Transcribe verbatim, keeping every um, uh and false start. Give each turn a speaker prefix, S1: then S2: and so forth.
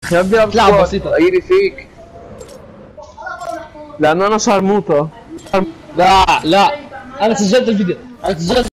S1: يا ابني
S2: لعبة بسيطة.
S1: اجيلي فيك لان انا شرموطه.
S2: لا لا، انا سجلت الفيديو، انا سجلت